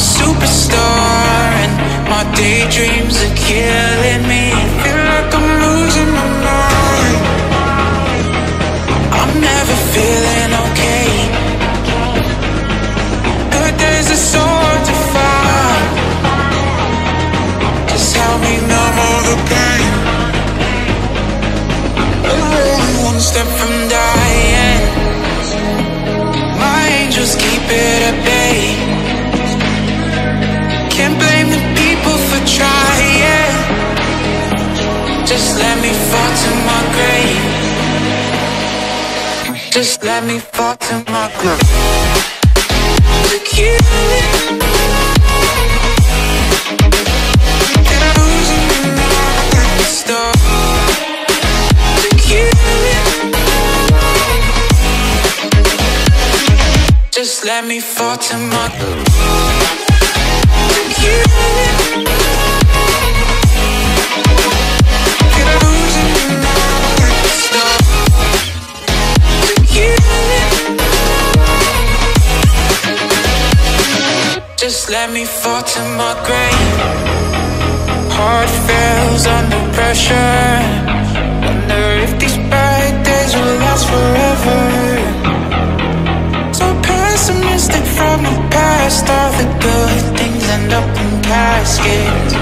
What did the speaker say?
superstar, and my daydreams are killing me. Feel like I'm losing my mind. I'm never feeling okay. Good days are so hard to find. Just help me numb all the pain. I'm only one step from dying. My angels keep it at bay. Can't blame the people for trying. Just let me fall to my grave. Just let me fall to my grave. To kill it. And I'm losing my stuff. To kill it. Just let me fall to my grave. To kill it. And I'm losing my stuff. To kill it. Just let me fall to my grave. Heart fails under pressure. Wonder if these bad days will last forever. So pessimistic from the past. All the good things end up in caskets.